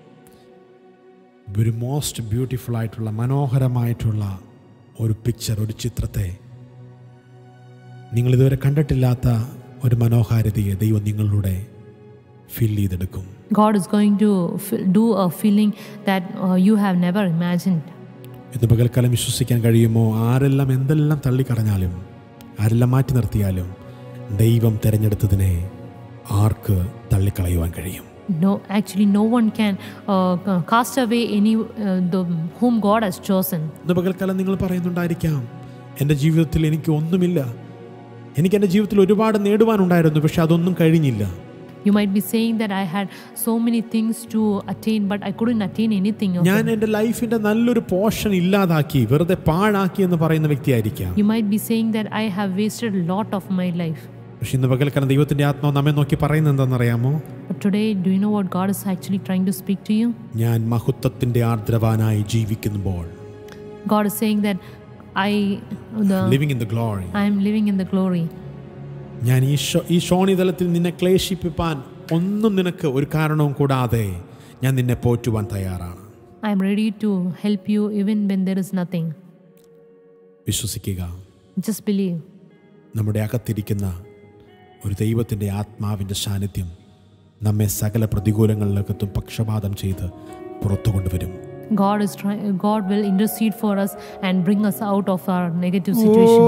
ഒരു മോസ്റ്റ് ബ്യൂട്ടിഫുൾ ആയിട്ടുള്ള മനോഹരമായിട്ടുള്ള ഒരു പിക്ചർ, ഒരു ചിത്രത്തെ, നിങ്ങൾ ഇതുവരെ കണ്ടിട്ടില്ലാത്ത ഒരു മനോഹാരിതയെ ദൈവം നിങ്ങളിലൂടെ ഫീൽ ചെയ്തെടുക്കും. God is going to do a feeling that you have never imagined. ഇന്ന് പകൽക്കാലം വിശ്വസിക്കാൻ കഴിയുമോ? ആരെല്ലാം എന്തെല്ലാം തള്ളിക്കളഞ്ഞാലും ആരെല്ലാം മാറ്റി നിർത്തിയാലും ദൈവം തിരഞ്ഞെടുത്തതിനെ ആർക്ക് തള്ളിക്കളയുവാൻ കഴിയും? No, actually no one can cast away whom God has chosen. ഇന്ന് പകൽക്കാലം നിങ്ങൾ പറയുന്നുണ്ടായിരിക്കാം, എൻ്റെ ജീവിതത്തിൽ എനിക്ക് ഒന്നുമില്ല, എനിക്ക് എൻ്റെ ജീവിതത്തിൽ ഒരുപാട് നേടുവാനുണ്ടായിരുന്നു, പക്ഷെ അതൊന്നും കഴിഞ്ഞില്ല. You might be saying that I had so many things to attain, but I couldn't attain anything. ഞാൻ എൻ്റെ ലൈഫിന്റെ നല്ലൊരു പോർഷൻ ഇല്ലാതാക്കി, വെറുതെ പാഴാക്കി എന്ന് പറയുന്ന വ്യക്തിയായിരിക്കാം. You might be saying that I have wasted a lot of my life. പക്ഷെ ഇന്ന് പകൽക്കാലം ദൈവത്തിന്റെ ആത്മാവ് നമ്മെ നോക്കി പറയുന്നത് എന്താണെന്നറിയാമോ? But today, do you know what God is actually trying to speak to you? ഞാൻ മഹത്വത്തിന്റെ ആർദ്രവാനായി ജീവിക്കുമ്പോൾ, God is saying that living in the glory. I am living in the glory. ഞാൻ ഈ ശോണിതലത്തിൽ നിന്നെ ക്ലേശിപ്പിപ്പാൻ ഒന്നും നിനക്ക് ഒരു കാരണവും കൂടാതെ ഞാൻ നിന്നെ പോറ്റുവാൻ തയ്യാറാണ്. I am ready to help you even when there is nothing. വിശ്വസിക്കുക. Just believe. നമ്മുടെ അകത്തിരിക്കുന്ന ഒരു ദൈവത്തിന്റെ ആത്മാവിന്റെ സാന്നിധ്യം നമ്മെ സകല പ്രതികൂലങ്ങളിലേക്കും പക്ഷപാതം ചെയ്ത് പുറത്തു കൊണ്ടുവരും. God will intercede for us and bring us out of our negative situation.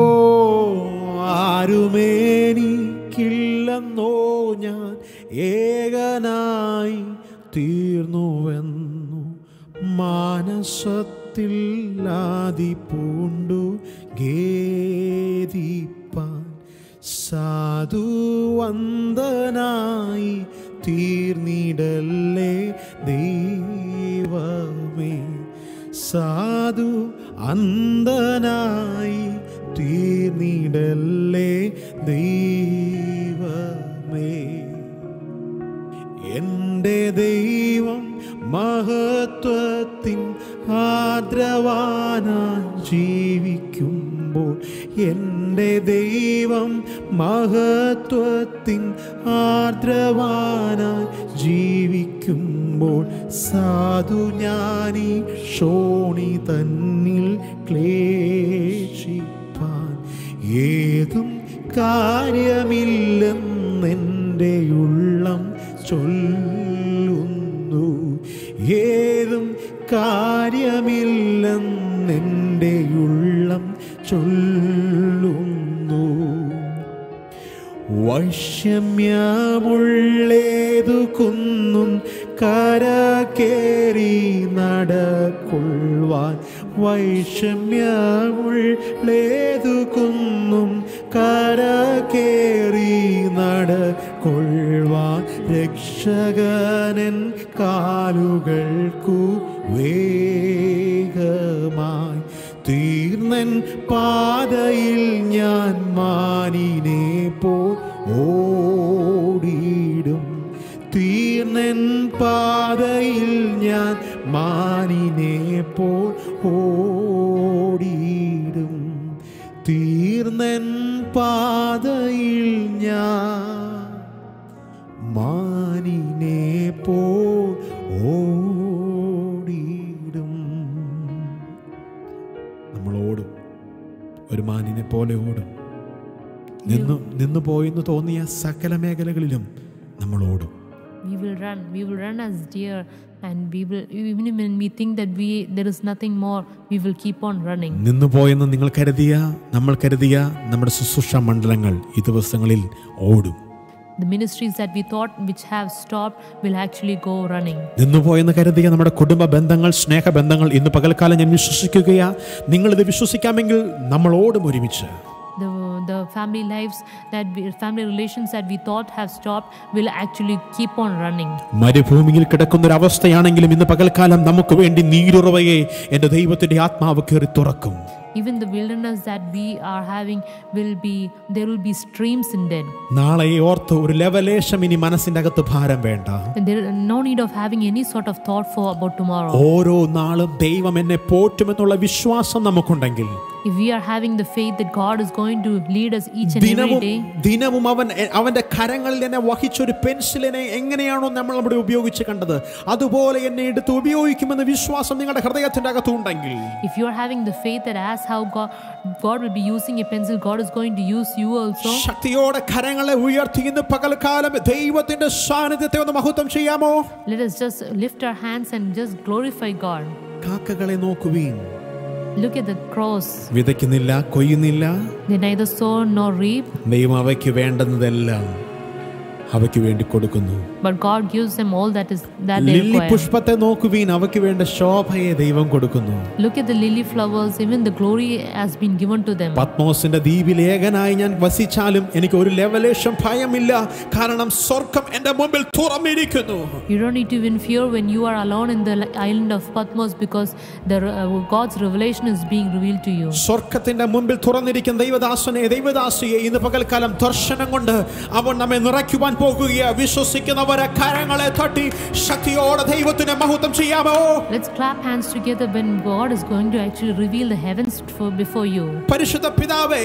ആരുമേനിക്കില്ലെന്നോ ഞാൻ ഏകനായി തീർന്നുവെന്നു മാനസത്തിൽ ആദിപൂണ്ടു ഗേദിപ്പാൻ സാധുവന്ദനായി തീർന്നിടല്ലേ ദൈവമേ, സാധു അന്ധനായി തീർന്നിടല്ലേ ദൈവമേ. എൻ്റെ ദൈവം മഹത്വത്തിൻ ആർദ്രവാനായി ജീവിക്കുമ്പോൾ, എൻ്റെ ദൈവം മഹത്വത്തിൻ ആർദ്രവാനായി ജീവിക്കുമ്പോൾ സാധു ഞാനീ ക്ഷോണി തന്നിൽ ക്ലേശിപ്പാൻ ഏതും കാര്യമില്ലെന്നെൻ്റെ ഉള്ളം ചൊല്ലുന്നു. ഏതും കാര്യമില്ലെന്നെൻ്റെ ഉള്ളം ചൊല്ലുന്നു. വൈഷമ്യമുള്ളേതു കുന്നും കരകേറി നടക്കൊള്ളുവാൻ. വൈഷമ്യമുള്ളേതു കുന്നും കരകേറി നടക്കൊള്ളുവാൻ. രക്ഷകനൻ കാലുകൾക്കു വേഗമായി തീർന്നൻ പാതയിൽ ഞാൻ മാനിനെ പോൽ ഓടിയിടും. തീർന്നൻ പാതയിൽ ഞാൻ മാനിനെ പോൽ ഓടിയിടും. തീർന്നൻ പാതയിൽ ഞാൻ മാനിനെ പോൽ ഓടിയിടും. നമ്മൾ ഓടും, ഒരു മാനിനെ പോലെ ഓടും. നിന്നു പോയെന്ന് തോന്നിയ സകല മേഖലകളിലും നമ്മൾ ഓടും. We will run as deer, and we will, even when we think that there is nothing more, we will keep on running. നിന്നു പോയെന്ന് നമ്മൾ കരുതിയ നമ്മുടെ ശുശ്രൂഷ മണ്ഡലങ്ങൾ ഈ ദിവസങ്ങളിൽ ഓടും. The ministries that we thought which have stopped will actually go running. നിന്നു പോയെന്ന് കരുതിയ നമ്മുടെ കുടുംബ ബന്ധങ്ങൾ, സ്നേഹബന്ധങ്ങൾ ഇന്ന് പകൽക്കാലം ഞാൻ വിശ്വസിക്കുകയാ, നിങ്ങളിത് വിശ്വസിക്കാമെങ്കിൽ നമ്മൾ ഓടും ഒരുമിച്ച്. The family lives family relations that we thought have stopped will actually keep on running. മരുഭൂമിയിൽ കിടക്കുന്ന ഒരു അവസ്ഥയാണെങ്കിലും ഇന്ന് പകൽക്കാലം നമുക്ക് വേണ്ടി നീരുറവയെ എൻ്റെ ദൈവത്തിന്റെ ആത്മാവ് കയറി തുറക്കും. Even the wilderness that we are having there will be streams in them. നാളെ ഓർത്ത് ഒരു ലെവലേശം ഇനി മനസ്സിന്റെ അകത്ത് ഭാരം വേണ്ട. And there is no need of having any sort of thought about tomorrow. ഓരോ നാളും ദൈവം എന്നെ പോറ്റുമെന്നുള്ള വിശ്വാസം നമുക്കുണ്ടെങ്കിൽ, if we are having the faith that God is going to lead us each and every day, ദിനവും അവന്റെ കരങ്ങളിൽ എന്നെ വഹിച്ചൊരു പെൻസിലിനെ എങ്ങനെയാണോ നമ്മൾ അവിടെ ഉപയോഗിച്ച് കണ്ടത് അതുപോലെ എന്നെ എടുത്ത് ഉപയോഗിക്കുമെന്ന വിശ്വാസം നിങ്ങളുടെ ഹൃദയത്തിന്റെ അകത്തുണ്ടെങ്കിൽ, if you are having the faith that as how God will be using a pencil, God is going to use you also. ശക്തിയോടെ കരങ്ങളെ ഉയർത്തി ഇന്ന് പകൽക്കാലം ദൈവത്തിന്റെ സാന്നിധ്യത്തെ ഒന്ന് മഹത്വം ചെയ്യാമോ? Let us just lift our hands and just glorify God. കാക്കകളെ നോക്കുവീൻ. Look at the crows. വിതയ്ക്കുന്നില്ല, കൊയ്യുന്നില്ല, they neither sow nor reap. ദൈവം അവയ്ക്ക് വേണ്ടുന്നതെല്ലാം അവയ്ക്ക് വേണ്ടി കൊടുക്കുന്നു. But God gives them all that they lily require. പുഷ്പത്തെ നോക്കുവീൻ, അവയ്ക്ക് വേണ്ട ശോഭയെ ദൈവം കൊടുക്കുന്നു. Look at the lily flowers, even the glory has been given to them. പത്മോസിന്റെ ദ്വീപിൽ ഏകനായി ഞാൻ വസിച്ചാലും എനിക്ക് ഒരു ലെവലേശം ഭയമില്ല, കാരണം സ്വർഗ്ഗം എന്റെ മുമ്പിൽ തുറന്നിരിക്കുന്നു. You don't need to even fear when you are alone in the island of Patmos, because God's revelation is being revealed to you. സ്വർഗ്ഗത്തിന്റെ മുമ്പിൽ തുറന്നിരിക്കുന്ന ദൈവദാസിയെ ഇന്ന് പകൽക്കാലം ദർശനം കൊണ്ട് അവൻ നമ്മെ നിറയ്ക്കുവാൻ പോകുകയാ. വിശ്വസിക്കുന്നവരെ കരങ്ങളെ തട്ടി ശക്തിയോടെ ദൈവത്തിന് മഹത്വം ചെയ്യാമോ? Let's clap hands together when God is going to actually reveal the heavens before you. പരിശുദ്ധ പിതാവേ,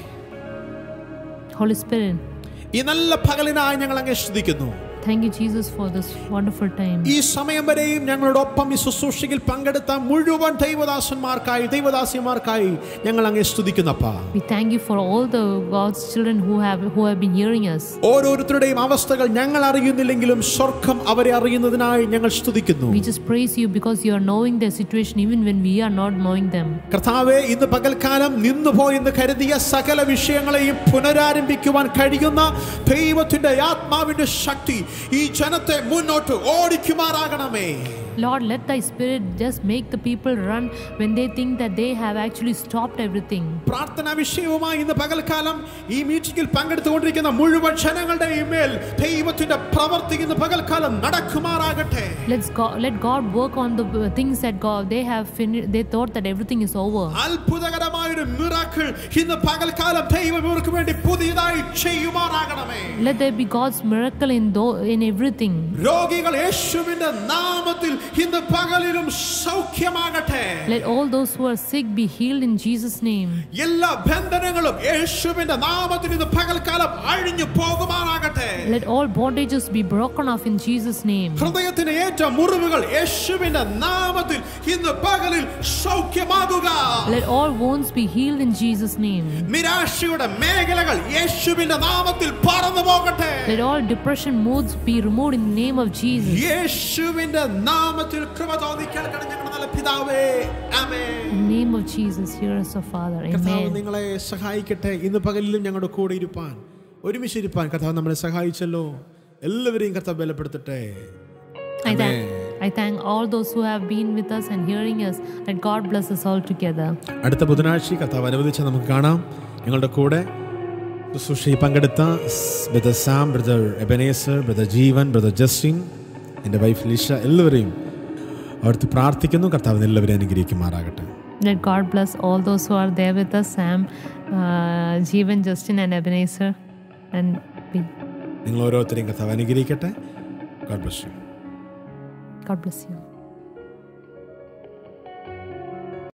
Holy Spirit, ഈ നല്ല പകലിനായി ഞങ്ങൾ അങ്ങേ സ്തുതിക്കുന്നു. thank you Jesus for this wonderful time. ഈ സമയം വരെയും ഞങ്ങളോടൊപ്പം ഈ ശുശ്രൂഷയിൽ പങ്കെടുത്ത മുഴുവൻ ദൈവദാസിമാർക്കായി ഞങ്ങൾ അങ്ങേ സ്തുതിക്കുന്നപ്പാ. We thank you for all the God's children who have been hearing us. ഓരോരുത്തരുടെയും അവസ്ഥകൾ ഞങ്ങൾ അറിയുന്നില്ലെങ്കിലും സ്വർഗ്ഗം അവരെ അറിയുന്നതിനായി ഞങ്ങൾ സ്തുതിക്കുന്നു. We just praise you because you are knowing their situation even when we are not knowing them. കർത്താവേ, ഇന്ന് പകൽക്കാലം നിന്നുപോയെന്ന് കരുതിയ സകല വിഷയങ്ങളെയും പുനരാരംഭിക്കുവാൻ കഴിയുന്ന ദൈവത്തിന്റെ ആത്മാവിന്റെ ശക്തി ഈ ജനത്തെ മുന്നോട്ട് ഓടിക്കുമാറാകണമേ. Lord, let thy spirit just make the people run when they think that they have actually stopped everything. പ്രാർത്ഥനാ വിഷയവുമായി ഇന്ന് പകൽക്കാലം ഈ മീറ്റിംഗിൽ പങ്കെടുത്തുകൊണ്ടിരിക്കുന്ന മുഴുവൻ ജനങ്ങളുടെയും മേൽ ദൈവത്തിന്റെ പ്രവൃത്തി ഇന്ന് പകൽക്കാലം നടക്കുമാറാകട്ടെ. Let God work on the things that they thought that everything is over. അത്ഭുതകരമായ ഒരു മിറാക്കിൾ ഇന്ന് പകൽക്കാലം ദൈവം ഇവർക്ക് വേണ്ടി പുതിയതായി ചെയ്യുമാറാകണമേ. Let there be God's miracle in everything. രോഗികൾ യേശുവിന്റെ നാമത്തിൽ ഇന്ന് പകലിലും സൗഖ്യമാകട്ടെ. Let all those who are sick be healed in Jesus' name. എല്ലാ ബന്ധനങ്ങളും യേശുവിന്റെ നാമത്തിൽ ഇന്ന് പകൽക്കാലം അഴിഞ്ഞു പോകുമാറാകട്ടെ. Let all bondages be broken off in Jesus' name. ഹൃദയത്തിന് ഏറ്റ മുറിവുകൾ യേശുവിന്റെ നാമത്തിൽ ഇന്ന് പകലിൽ സൗഖ്യമാകുക. Let all wounds be healed in Jesus' name. നിരാശയുടെ മേഖലകൾ യേശുവിന്റെ നാമത്തിൽ പറന്നു പോകട്ടെ. Let all depression moods be removed in the name of Jesus. യേശുവിന്റെ നാമത്തിൽ കൃപ തോന്നി കേൾക്കണം ഞങ്ങളുടെ നല്ല പിതാവേ. ആമേൻ. In the name of Jesus, hear us, O Father. കർത്താവ് Amen. നിങ്ങളെ സഹായിക്കട്ടെ. ഇന്ന് പകലിലും ഞങ്ങളുടെ കൂടെ ഇരുപ്പാൻ, ഒരുമിച്ചിരിപ്പാൻ കർത്താവ് നമ്മളെ സഹായിച്ചല്ലോ. എല്ലാവരെയും കർത്താവ് ബലപ്പെടുത്തട്ടെ. I thank all those who have been with us and hearing us. That God bless us all together. അടുത്ത ബുധനാഴ്ച കർത്താവ് അനുവദിച്ച നമുക്ക് കാണാം. ഞങ്ങളുടെ കൂടെ ശുശ്രൂഷയിൽ പങ്കെടുത്ത brother Sam, brother Ebenezer, brother Jeevan, brother Justin, എൻ്റെ വൈഫ് ലിഷ, എല്ലാവരെയും അവർക്ക് പ്രാർത്ഥിക്കുന്നു. കർത്താവ് എല്ലാവരെയും അനുഗ്രഹിക്കുമാറാകട്ടെ. Let God bless all those who are there with us, Sam, Jeevan, Justin and Ebenezer and me. നിങ്ങൾ ഓരോരുത്തരെയും കർത്താവ് അനുഗ്രഹിക്കട്ടെ. God bless you. God bless you.